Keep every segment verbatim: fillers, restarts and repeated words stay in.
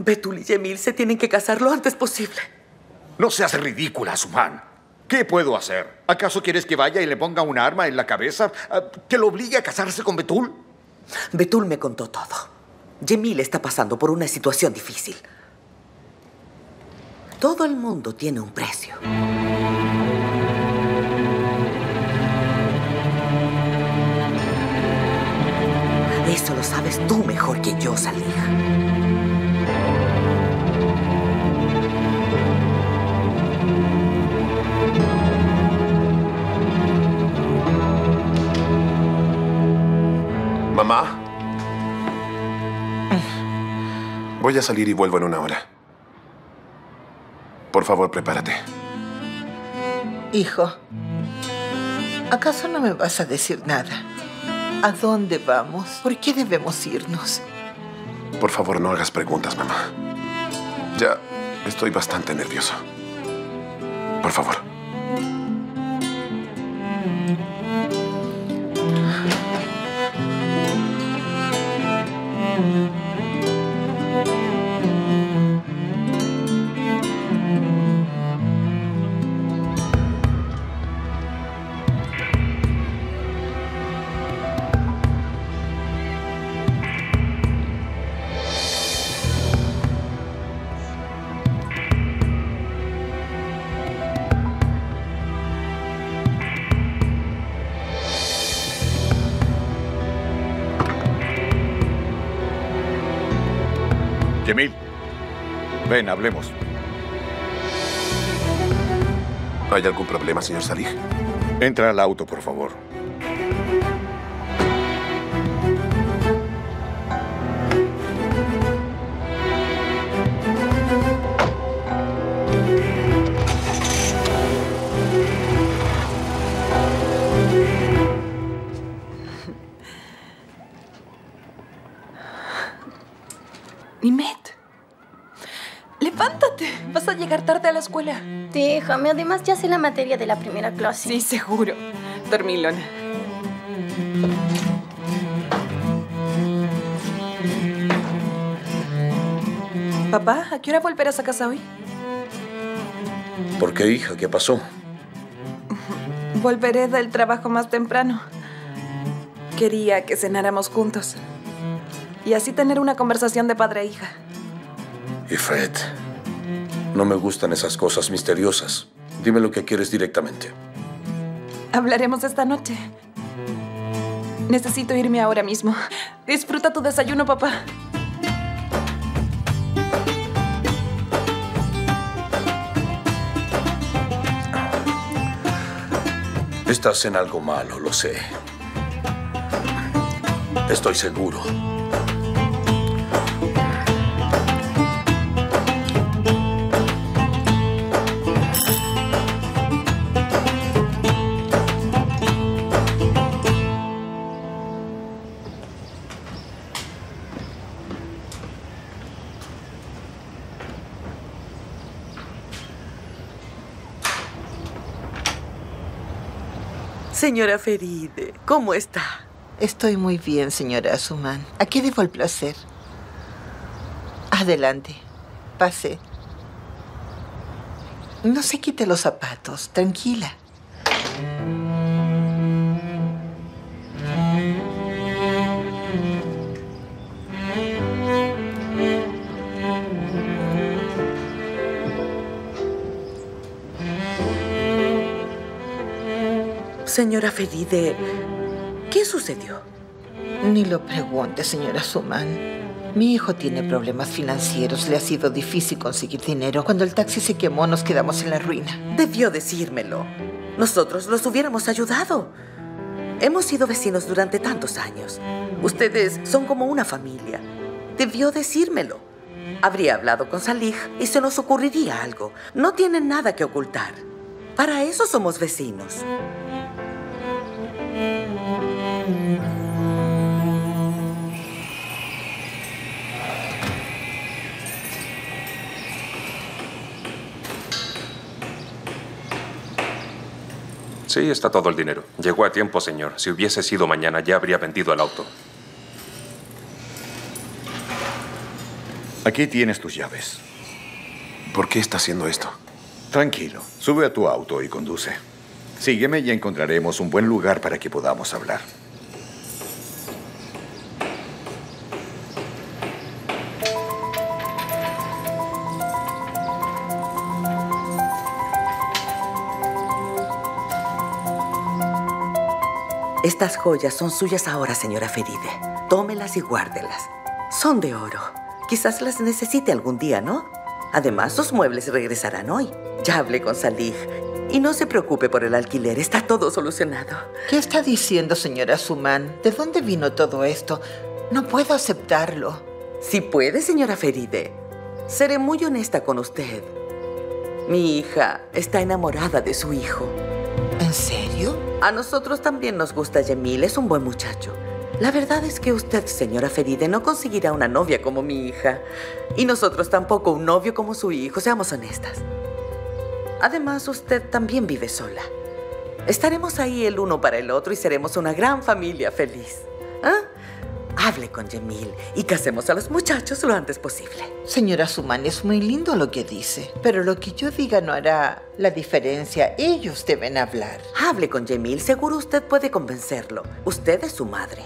Betul y Yemil se tienen que casar lo antes posible. No seas ridícula, Asuman. ¿Qué puedo hacer? ¿Acaso quieres que vaya y le ponga un arma en la cabeza? ¿Que lo obligue a casarse con Betul? Betul me contó todo. Yemil está pasando por una situación difícil. Todo el mundo tiene un precio. Eso lo sabes tú mejor que yo, Salih. Mamá. Voy a salir y vuelvo en una hora. Por favor, prepárate. Hijo, ¿acaso no me vas a decir nada? ¿A dónde vamos? ¿Por qué debemos irnos? Por favor, no hagas preguntas, mamá. Ya estoy bastante nervioso. Por favor. Yemil, ven, hablemos. ¿Hay algún problema, señor Salih? Entra al auto, por favor. Nimet, levántate. Vas a llegar tarde a la escuela. Déjame, además ya sé la materia de la primera clase. Sí, seguro. Dormilona. Papá, ¿a qué hora volverás a casa hoy? ¿Por qué, hija? ¿Qué pasó? Volveré del trabajo más temprano. Quería que cenáramos juntos. Y así tener una conversación de padre e hija. Ifrit, no me gustan esas cosas misteriosas. Dime lo que quieres directamente. Hablaremos esta noche. Necesito irme ahora mismo. Disfruta tu desayuno, papá. Estás en algo malo, lo sé. Estoy seguro. Señora Feride, ¿cómo está? Estoy muy bien, señora Asuman. ¿A qué debo el placer? Adelante. Pase. No se quite los zapatos. Tranquila. Señora Feride, ¿qué sucedió? Ni lo pregunte, señora Asuman. Mi hijo tiene problemas financieros. Le ha sido difícil conseguir dinero. Cuando el taxi se quemó, nos quedamos en la ruina. Debió decírmelo. Nosotros los hubiéramos ayudado. Hemos sido vecinos durante tantos años. Ustedes son como una familia. Debió decírmelo. Habría hablado con Salih y se nos ocurriría algo. No tienen nada que ocultar. Para eso somos vecinos. Sí, está todo el dinero. Llegó a tiempo, señor. Si hubiese sido mañana, ya habría vendido el auto. Aquí tienes tus llaves. ¿Por qué está haciendo esto? Tranquilo. Sube a tu auto y conduce. Sígueme y encontraremos un buen lugar para que podamos hablar. Estas joyas son suyas ahora, señora Feride. Tómelas y guárdelas. Son de oro. Quizás las necesite algún día, ¿no? Además, sus muebles regresarán hoy. Ya hablé con Salih. Y no se preocupe por el alquiler. Está todo solucionado. ¿Qué está diciendo, señora Suman? ¿De dónde vino todo esto? No puedo aceptarlo. Si puede, señora Feride. Seré muy honesta con usted. Mi hija está enamorada de su hijo. ¿En serio? A nosotros también nos gusta Yemil. Es un buen muchacho. La verdad es que usted, señora Feride, no conseguirá una novia como mi hija. Y nosotros tampoco un novio como su hijo, seamos honestas. Además, usted también vive sola. Estaremos ahí el uno para el otro y seremos una gran familia feliz. ¿Ah? Hable con Yemil y casemos a los muchachos lo antes posible. Señora Suman, es muy lindo lo que dice, pero lo que yo diga no hará la diferencia. Ellos deben hablar. Hable con Yemil, seguro usted puede convencerlo. Usted es su madre.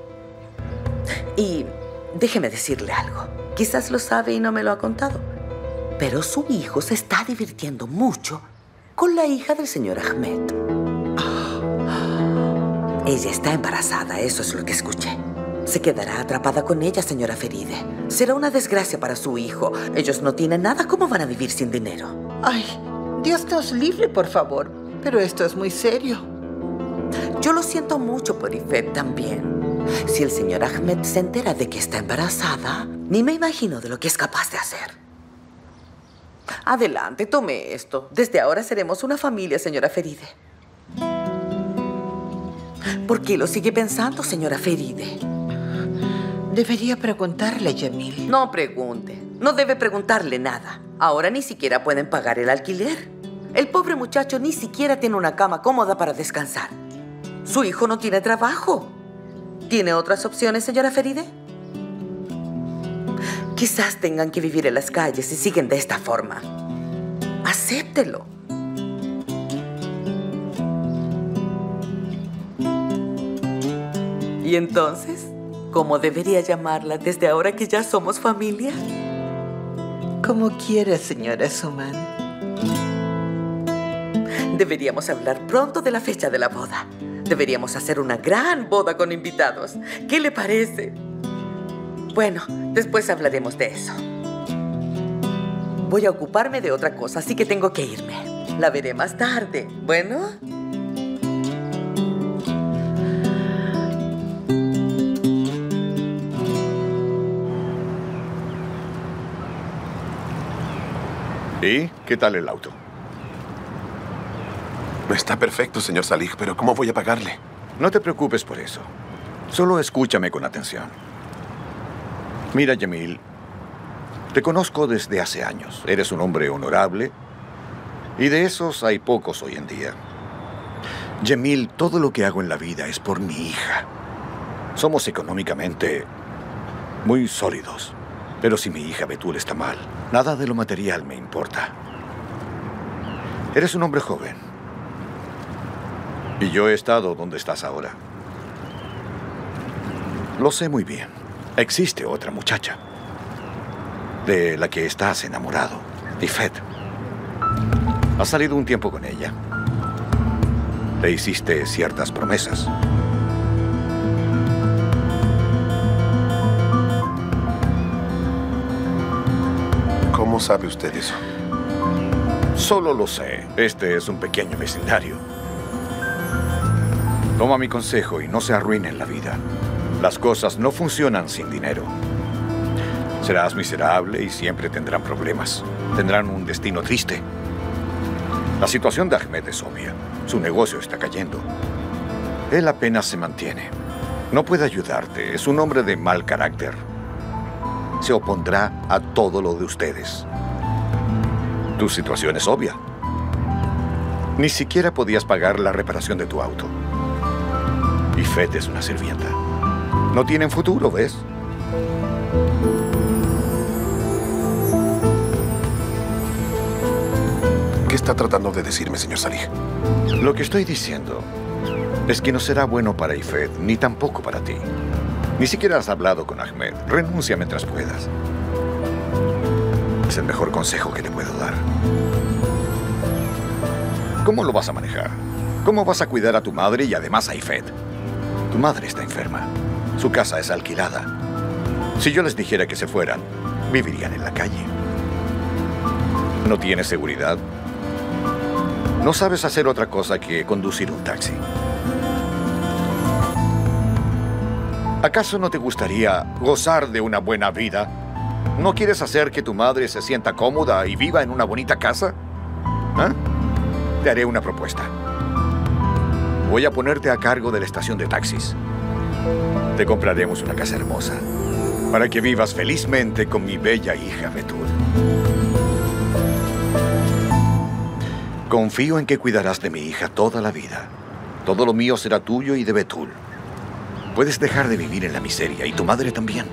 Y déjeme decirle algo. Quizás lo sabe y no me lo ha contado. Pero su hijo se está divirtiendo mucho con la hija del señor Ahmed. Oh. Ella está embarazada, eso es lo que escuché. Se quedará atrapada con ella, señora Feride. Será una desgracia para su hijo. Ellos no tienen nada. ¿Cómo van a vivir sin dinero? Ay, Dios nos libre, por favor. Pero esto es muy serio. Yo lo siento mucho por Ifet también. Si el señor Ahmed se entera de que está embarazada, ni me imagino de lo que es capaz de hacer. Adelante, tome esto. Desde ahora seremos una familia, señora Feride. ¿Por qué lo sigue pensando, señora Feride? Debería preguntarle a Yemil. No pregunte. No debe preguntarle nada. Ahora ni siquiera pueden pagar el alquiler. El pobre muchacho ni siquiera tiene una cama cómoda para descansar. Su hijo no tiene trabajo. ¿Tiene otras opciones, señora Feride? Quizás tengan que vivir en las calles si siguen de esta forma. Acéptelo. ¿Y entonces? ¿Cómo debería llamarla desde ahora que ya somos familia? Como quiera, señora Suman. Deberíamos hablar pronto de la fecha de la boda. Deberíamos hacer una gran boda con invitados. ¿Qué le parece? Bueno, después hablaremos de eso. Voy a ocuparme de otra cosa, así que tengo que irme. La veré más tarde. ¿Bueno? ¿Y qué tal el auto? Está perfecto, señor Salih, pero ¿cómo voy a pagarle? No te preocupes por eso. Solo escúchame con atención. Mira, Yemil, te conozco desde hace años. Eres un hombre honorable y de esos hay pocos hoy en día. Yemil, todo lo que hago en la vida es por mi hija. Somos económicamente muy sólidos. Pero si mi hija Betul está mal, nada de lo material me importa. Eres un hombre joven. Y yo he estado donde estás ahora. Lo sé muy bien. Existe otra muchacha de la que estás enamorado, Ifet. Has salido un tiempo con ella. Le hiciste ciertas promesas. ¿Cómo sabe usted eso? Solo lo sé. Este es un pequeño vecindario. Toma mi consejo y no se arruinen la vida. Las cosas no funcionan sin dinero. Serás miserable y siempre tendrán problemas. Tendrán un destino triste. La situación de Ahmed es obvia. Su negocio está cayendo. Él apenas se mantiene. No puede ayudarte. Es un hombre de mal carácter. Se opondrá a todo lo de ustedes. Tu situación es obvia. Ni siquiera podías pagar la reparación de tu auto. Ifet es una sirvienta. No tienen futuro, ¿ves? ¿Qué está tratando de decirme, señor Salih? Lo que estoy diciendo es que no será bueno para Ifet, ni tampoco para ti. Ni siquiera has hablado con Ahmed. Renuncia mientras puedas. Es el mejor consejo que le puedo dar. ¿Cómo lo vas a manejar? ¿Cómo vas a cuidar a tu madre y además a Ifet? Tu madre está enferma. Su casa es alquilada. Si yo les dijera que se fueran, vivirían en la calle. ¿No tienes seguridad? No sabes hacer otra cosa que conducir un taxi. ¿Acaso no te gustaría gozar de una buena vida? ¿No quieres hacer que tu madre se sienta cómoda y viva en una bonita casa? ¿Ah? Te haré una propuesta. Voy a ponerte a cargo de la estación de taxis. Te compraremos una casa hermosa para que vivas felizmente con mi bella hija Betul. Confío en que cuidarás de mi hija toda la vida. Todo lo mío será tuyo y de Betul. Puedes dejar de vivir en la miseria y tu madre también.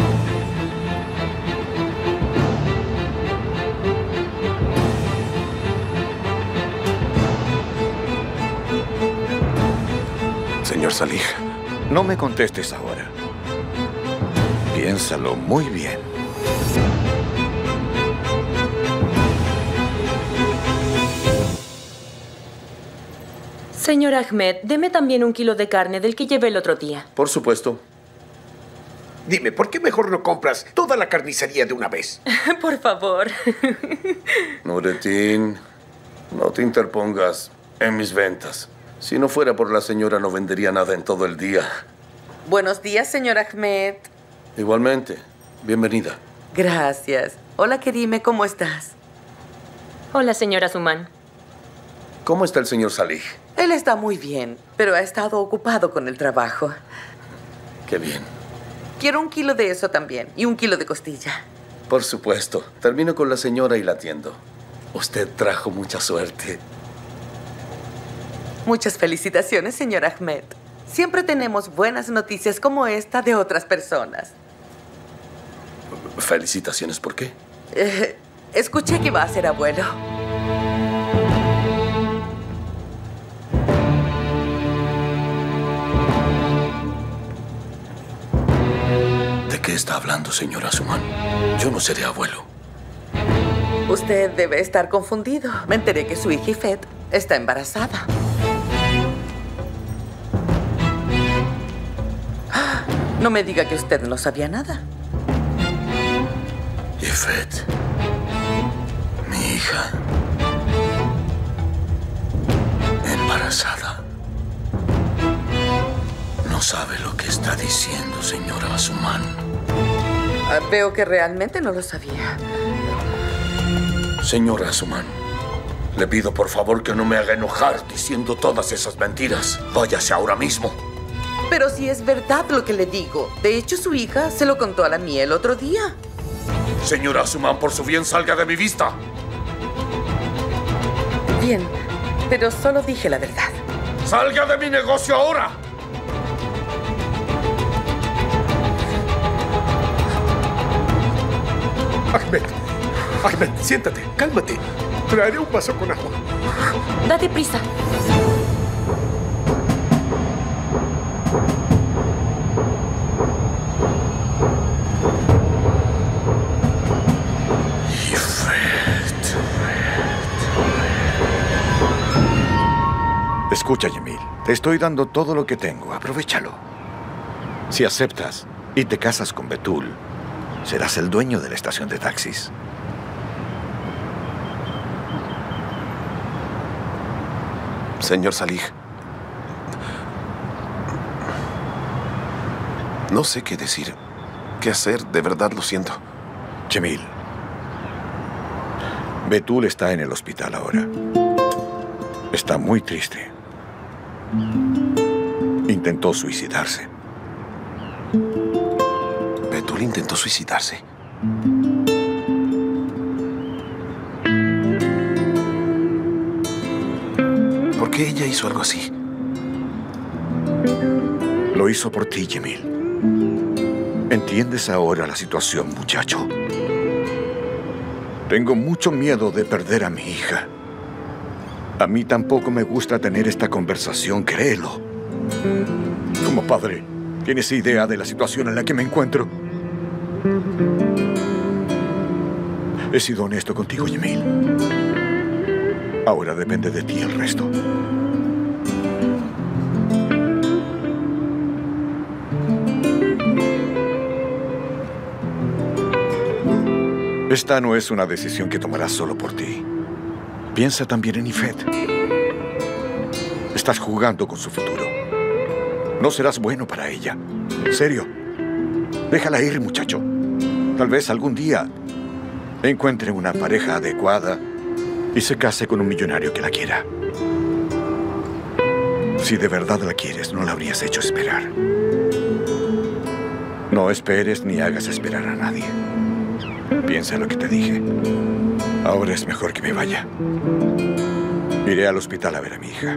Señor Salih. No me contestes ahora. Piénsalo muy bien. Señor Ahmed, deme también un kilo de carne del que llevé el otro día. Por supuesto. Dime, ¿por qué mejor no compras toda la carnicería de una vez? Por favor. Nurettin, no te interpongas en mis ventas. Si no fuera por la señora, no vendería nada en todo el día. Buenos días, señor Ahmed. Igualmente. Bienvenida. Gracias. Hola, Kerime, ¿cómo estás? Hola, señora Suman. ¿Cómo está el señor Salih? Él está muy bien, pero ha estado ocupado con el trabajo. Qué bien. Quiero un kilo de eso también y un kilo de costilla. Por supuesto. Termino con la señora y la atiendo. Usted trajo mucha suerte. Muchas felicitaciones, señor Ahmed. Siempre tenemos buenas noticias como esta de otras personas. Felicitaciones, ¿por qué? Eh, escuché que va a ser abuelo. ¿De qué está hablando, señora Suman? Yo no seré abuelo. Usted debe estar confundido. Me enteré que su hija Ifet está embarazada. No me diga que usted no sabía nada. Ifet, mi hija, embarazada. No sabe lo que está diciendo, señora Suman. Ah, veo que realmente no lo sabía. Señora Suman, le pido por favor que no me haga enojar diciendo todas esas mentiras. Váyase ahora mismo. Pero si es verdad lo que le digo. De hecho, su hija se lo contó a la mía el otro día. Señora Suman, por su bien, salga de mi vista. Bien, pero solo dije la verdad. ¡Salga de mi negocio ahora! Ahmed, Ahmed, siéntate, cálmate. Traeré un vaso con agua. Date prisa. Escucha, Yemil. Te estoy dando todo lo que tengo. Aprovéchalo. Si aceptas y te casas con Betul, serás el dueño de la estación de taxis. Señor Salih, no sé qué decir, qué hacer. De verdad lo siento. Yemil, Betul está en el hospital ahora. Está muy triste. Intentó suicidarse. ¿Betul intentó suicidarse? ¿Por qué ella hizo algo así? Lo hizo por ti, Yemil. ¿Entiendes ahora la situación, muchacho? Tengo mucho miedo de perder a mi hija. A mí tampoco me gusta tener esta conversación, créelo. Como padre, ¿tienes idea de la situación en la que me encuentro? He sido honesto contigo, Yamil. Ahora depende de ti el resto. Esta no es una decisión que tomarás solo por ti. Piensa también en Ifet. Estás jugando con su futuro. No serás bueno para ella. En serio. Déjala ir, muchacho. Tal vez algún día encuentre una pareja adecuada y se case con un millonario que la quiera. Si de verdad la quieres, no la habrías hecho esperar. No esperes ni hagas esperar a nadie. Piensa en lo que te dije. Ahora es mejor que me vaya. Iré al hospital a ver a mi hija.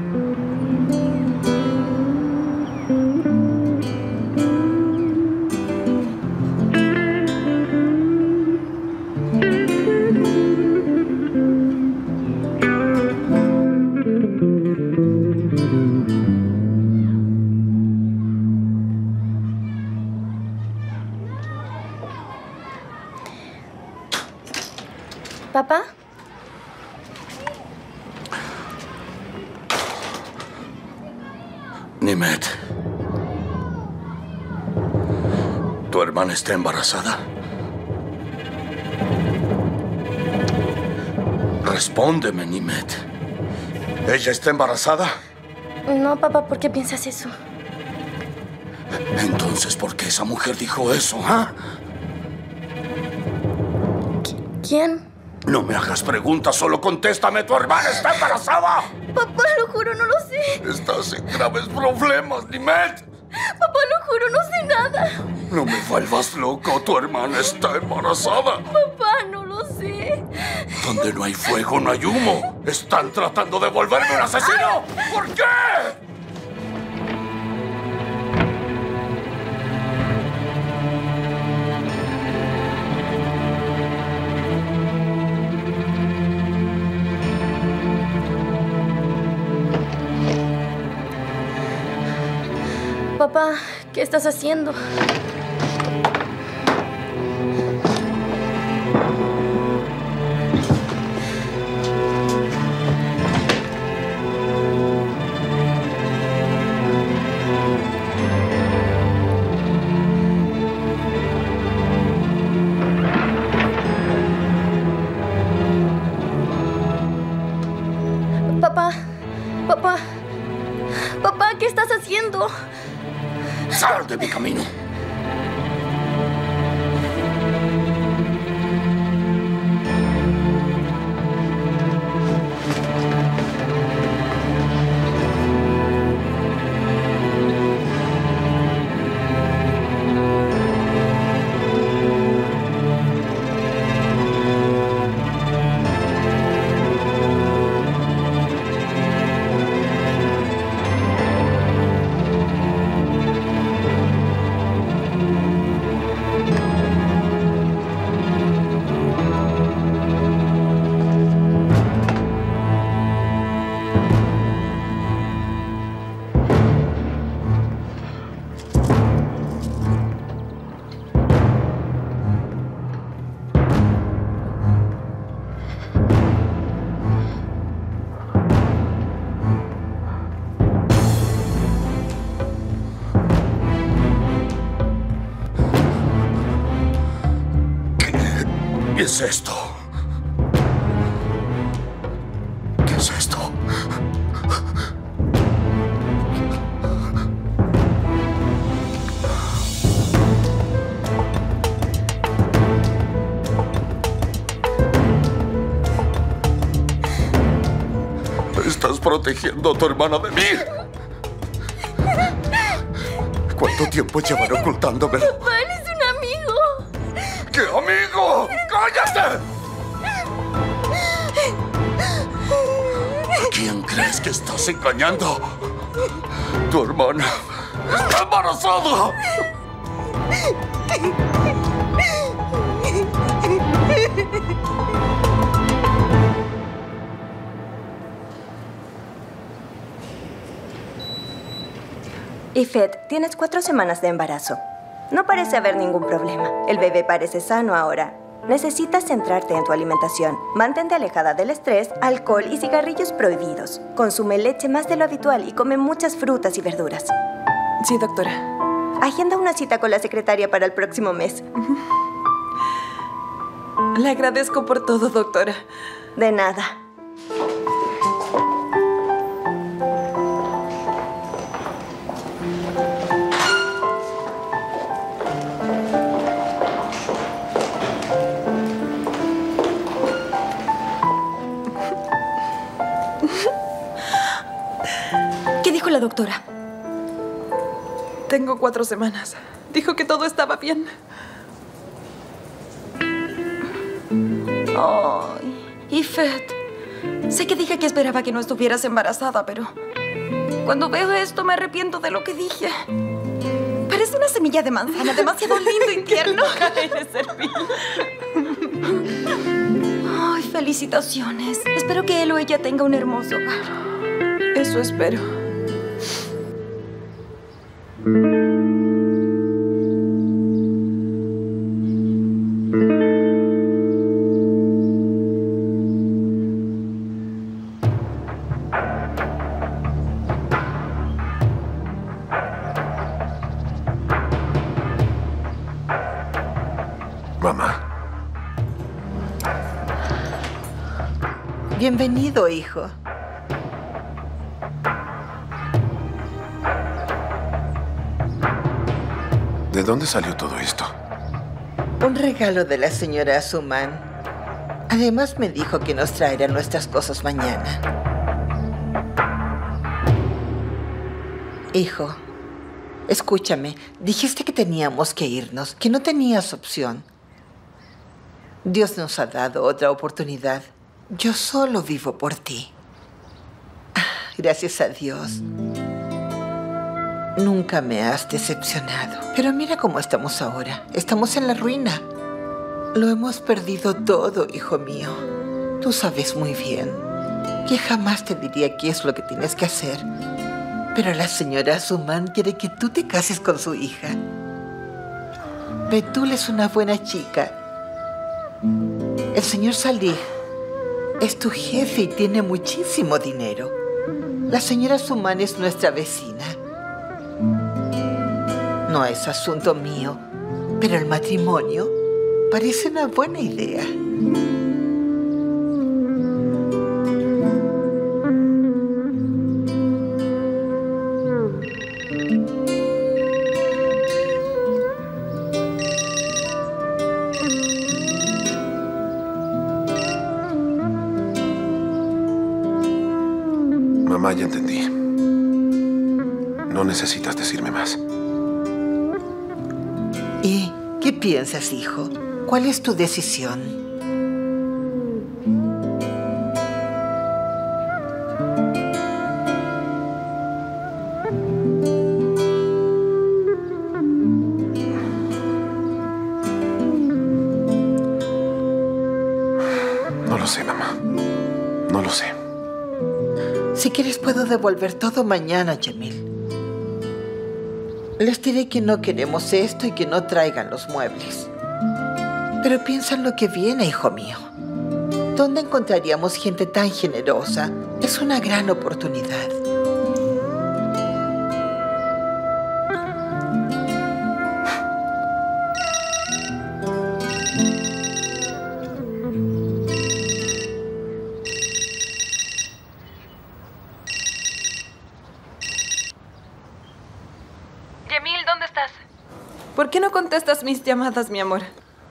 ¿Papá? Nimet. ¿Tu hermana está embarazada? Respóndeme, Nimet. ¿Ella está embarazada? No, papá, ¿por qué piensas eso? Entonces, ¿por qué esa mujer dijo eso, ah? ¿Quién? No me hagas preguntas, solo contéstame. ¿Tu hermana está embarazada? Papá, lo juro, no lo sé. Estás en graves problemas, Nimet. Papá, lo juro, no sé nada. No me vuelvas loco. Tu hermana está embarazada. Papá, no lo sé. Donde no hay fuego, no hay humo. ¿Están tratando de volverme un asesino? ¿Por qué? Papá, ¿qué estás haciendo? Papá, papá, papá, ¿qué estás haciendo? ¡Sal de mi camino! ¿Qué es esto? ¿Qué es esto? Estás protegiendo a tu hermana de mí. ¿Cuánto tiempo llevan ocultándomelo? Papá, él es un amigo. ¿Qué amigo? ¡Cállate! ¿A quién crees que estás engañando? Tu hermana está embarazada. Ifet, tienes cuatro semanas de embarazo. No parece haber ningún problema. El bebé parece sano ahora. Necesitas centrarte en tu alimentación. Mantente alejada del estrés, alcohol y cigarrillos prohibidos. Consume leche más de lo habitual y come muchas frutas y verduras. Sí, doctora. Agenda una cita con la secretaria para el próximo mes. Le agradezco por todo, doctora. De nada. ¿Qué dijo la doctora? Tengo cuatro semanas. Dijo que todo estaba bien. Ay, Ifet. Sé que dije que esperaba que no estuvieras embarazada, pero cuando veo esto me arrepiento de lo que dije. Parece una semilla de manzana, demasiado lindo y tierno. Eres servil. Ay, felicitaciones. Espero que él o ella tenga un hermoso hogar. Eso espero. Mamá. Bienvenido, hijo. ¿De dónde salió todo esto? Un regalo de la señora Asuman. Además me dijo que nos traerá nuestras cosas mañana. Hijo, escúchame. Dijiste que teníamos que irnos, que no tenías opción. Dios nos ha dado otra oportunidad. Yo solo vivo por ti. Gracias a Dios. Nunca me has decepcionado. Pero mira cómo estamos ahora. Estamos en la ruina. Lo hemos perdido todo, hijo mío. Tú sabes muy bien que jamás te diría qué es lo que tienes que hacer. Pero la señora Asuman quiere que tú te cases con su hija. Betul es una buena chica. El señor Salih es tu jefe y tiene muchísimo dinero. La señora Asuman es nuestra vecina. No es asunto mío, pero el matrimonio parece una buena idea. Mamá, ya entendí. No necesitas decirme más. ¿Y qué piensas, hijo? ¿Cuál es tu decisión? No lo sé, mamá. No lo sé. Si quieres, puedo devolver todo mañana, Jamil. Les diré que no queremos esto y que no traigan los muebles. Pero piensa en lo que viene, hijo mío. ¿Dónde encontraríamos gente tan generosa? Es una gran oportunidad. Jamil, ¿dónde estás? ¿Por qué no contestas mis llamadas, mi amor?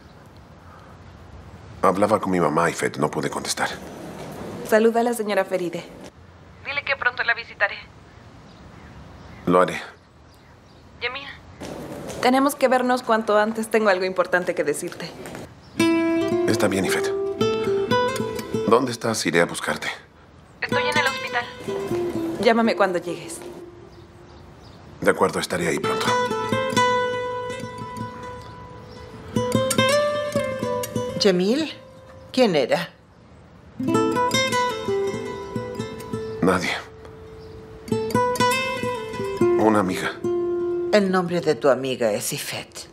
Hablaba con mi mamá y Fed no pude contestar. Saluda a la señora Feride. Dile que pronto la visitaré. Lo haré. Jamil, tenemos que vernos cuanto antes. Tengo algo importante que decirte. Está bien, Ifet. ¿Dónde estás? Iré a buscarte. Estoy en el hospital. Llámame cuando llegues. De acuerdo, estaré ahí pronto. ¿Jamil? ¿Quién era? Nadie. Una amiga. El nombre de tu amiga es Ifet.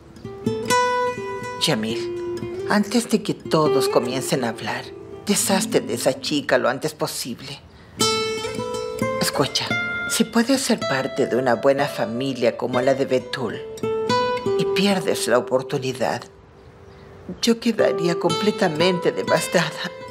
Yamil, antes de que todos comiencen a hablar, deshazte de esa chica lo antes posible. Escucha, si puedes ser parte de una buena familia como la de Betul y pierdes la oportunidad, yo quedaría completamente devastada.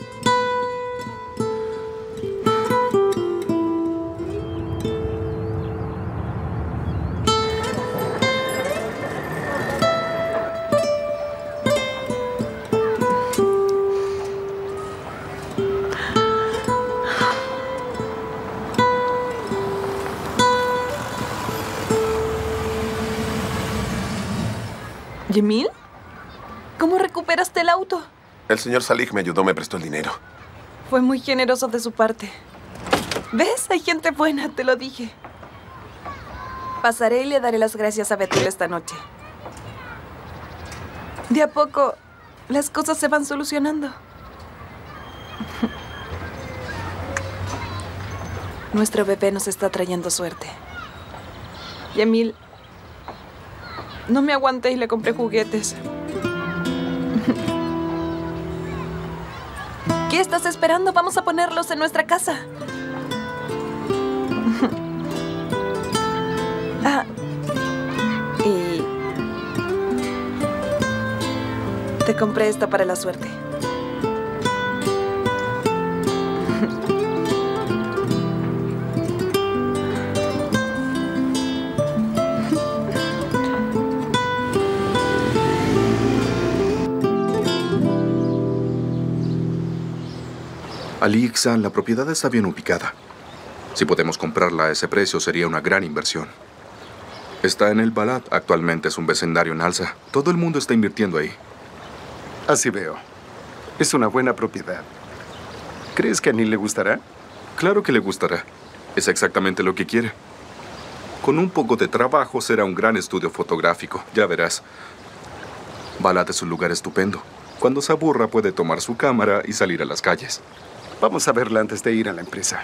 ¿Yamil? ¿Cómo recuperaste el auto? El señor Salih me ayudó, me prestó el dinero. Fue muy generoso de su parte. ¿Ves? Hay gente buena, te lo dije. Pasaré y le daré las gracias a Betul esta noche. De a poco, las cosas se van solucionando. Nuestro bebé nos está trayendo suerte. Yamil, no me aguanté y le compré juguetes. ¿Qué estás esperando? Vamos a ponerlos en nuestra casa. Ah, y te compré esto para la suerte. Ali Iksan, la propiedad está bien ubicada. Si podemos comprarla a ese precio, sería una gran inversión. Está en el Balad. Actualmente es un vecindario en alza. Todo el mundo está invirtiendo ahí. Así veo. Es una buena propiedad. ¿Crees que a Anil le gustará? Claro que le gustará. Es exactamente lo que quiere. Con un poco de trabajo será un gran estudio fotográfico. Ya verás. Balad es un lugar estupendo. Cuando se aburra puede tomar su cámara y salir a las calles. Vamos a verla antes de ir a la empresa.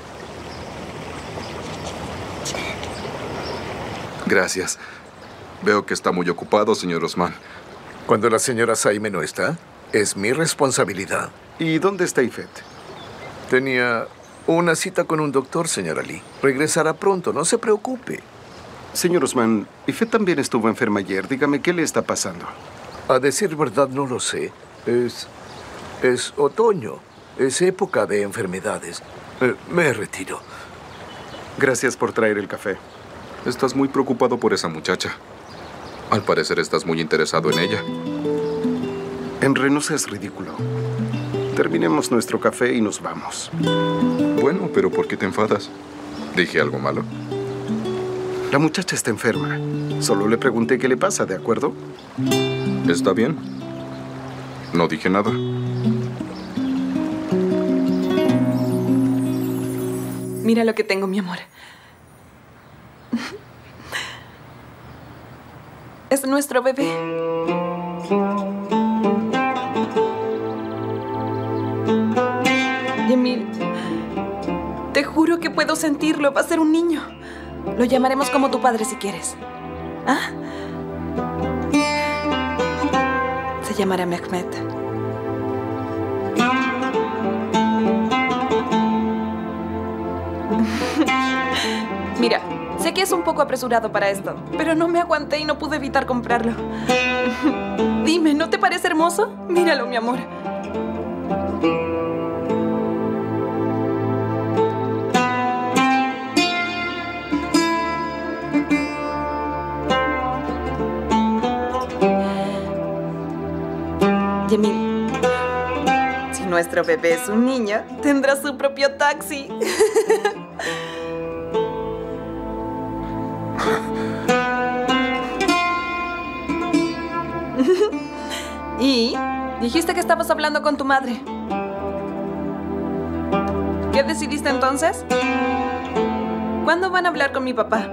Gracias. Veo que está muy ocupado, señor Osman. Cuando la señora Saime no está, es mi responsabilidad. ¿Y dónde está Ifet? Tenía una cita con un doctor, señor Ali. Regresará pronto, no se preocupe. Señor Osman, Ifet también estuvo enferma ayer. Dígame, ¿qué le está pasando? A decir verdad, no lo sé. Es... es otoño. Es época de enfermedades. Eh, me retiro. Gracias por traer el café. Estás muy preocupado por esa muchacha. Al parecer estás muy interesado en ella. Emre, no seas ridículo. Terminemos nuestro café y nos vamos. Bueno, pero ¿por qué te enfadas? ¿Dije algo malo? La muchacha está enferma. Solo le pregunté qué le pasa, ¿de acuerdo? Está bien. No dije nada. Mira lo que tengo, mi amor. Es nuestro bebé. Yamil, te juro que puedo sentirlo. Va a ser un niño. Lo llamaremos como tu padre si quieres. ¿Ah? Se llamará Mehmet. Mira, sé que es un poco apresurado para esto, pero no me aguanté y no pude evitar comprarlo. Dime, ¿no te parece hermoso? Míralo, mi amor. Yamil, si nuestro bebé es un niño, tendrá su propio taxi. ¿Y? Dijiste que estabas hablando con tu madre. ¿Qué decidiste entonces? ¿Cuándo van a hablar con mi papá?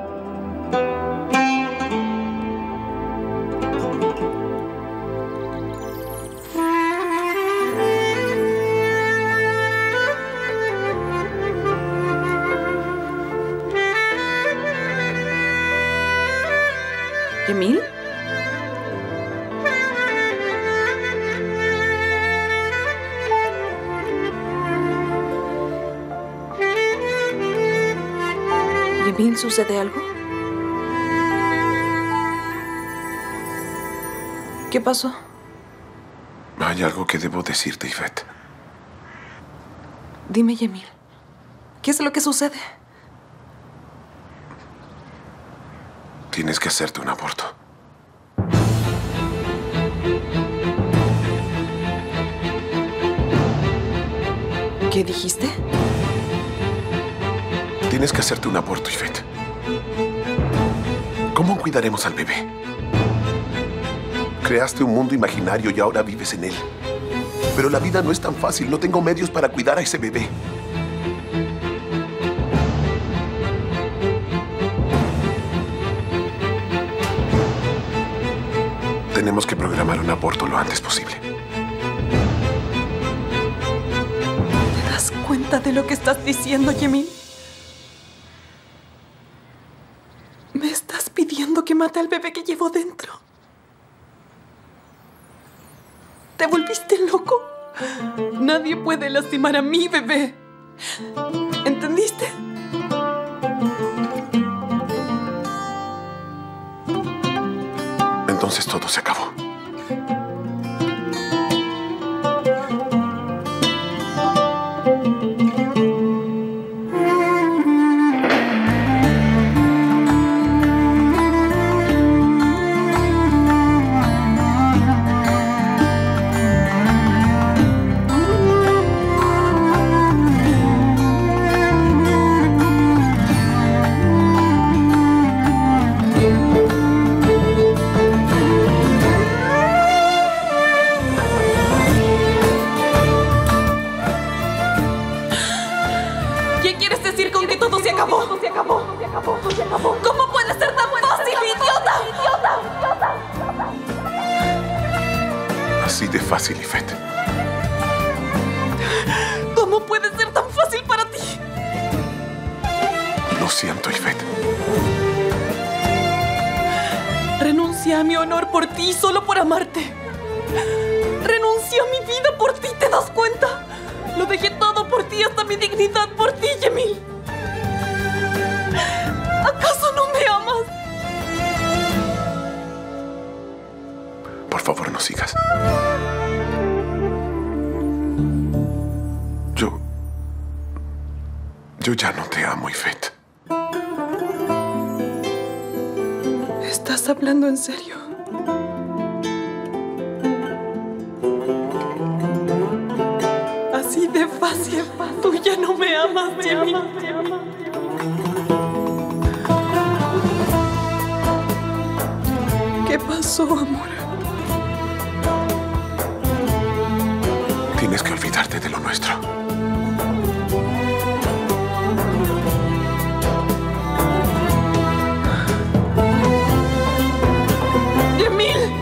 ¿Yemil, sucede algo? ¿Qué pasó? Hay algo que debo decirte, Yvette. Dime, Yemil. ¿Qué es lo que sucede? Tienes que hacerte un aborto. ¿Qué dijiste? Tienes que hacerte un aborto, Yvette. ¿Cómo cuidaremos al bebé? Creaste un mundo imaginario y ahora vives en él. Pero la vida no es tan fácil. No tengo medios para cuidar a ese bebé. Tenemos que programar un aborto lo antes posible. ¿Te das cuenta de lo que estás diciendo, Yemil? Me estás pidiendo que mate al bebé que llevo dentro. ¿Te volviste loco? Nadie puede lastimar a mi bebé. ¿Entendiste? Entonces todo se acabó. ¿Cómo puede ser tan fácil, idiota? Así de fácil, Yvette. ¿Cómo puede ser tan fácil para ti? Lo siento, Yvette. Renuncié a mi honor por ti, solo por amarte. Renuncié a mi vida por ti, ¿te das cuenta? Lo dejé todo por ti, hasta mi dignidad por ti, Yemil. ¿Acaso no me amas? Por favor, no sigas. Yo... Yo ya no te amo, Yvette. ¿Estás hablando en serio? Así de fácil. Tú ya no me amas, Yemil. ¿Qué pasó, amor? Tienes que olvidarte de lo nuestro. ¡Yemil!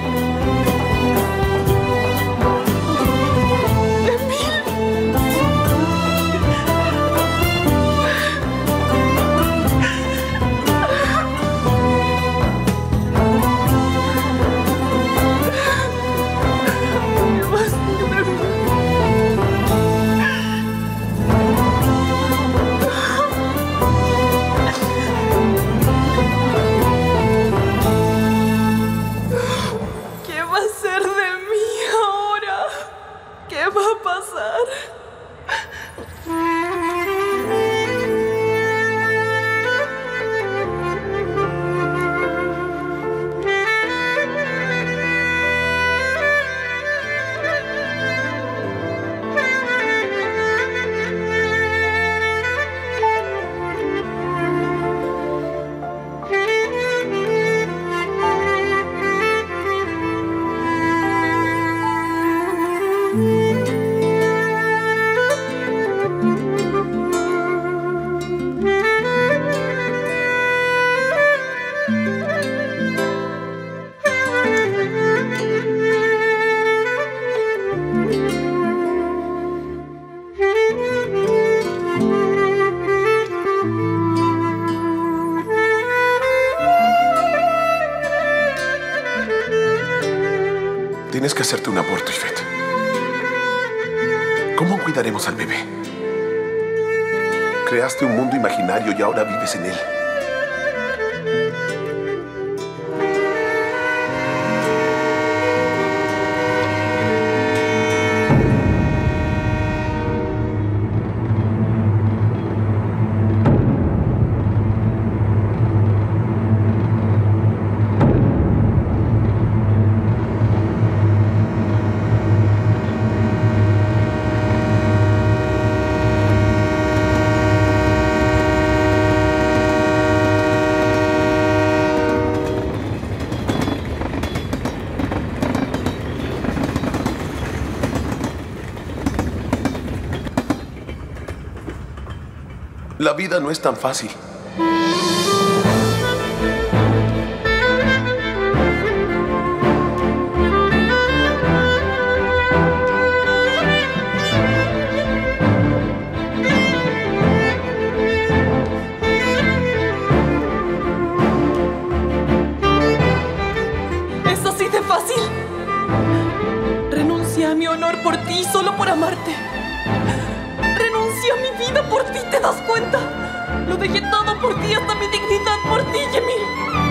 Tienes que hacerte un aborto, Yvette. ¿Cómo cuidaremos al bebé? Creaste un mundo imaginario y ahora vives en él. La vida no es tan fácil. ¿Es así de fácil? Renuncié a mi honor por ti solo por amarte. Renuncié a mi vida por ti, ¿te das cuenta? Lo dejé todo por ti, hasta mi dignidad por ti, Jamil.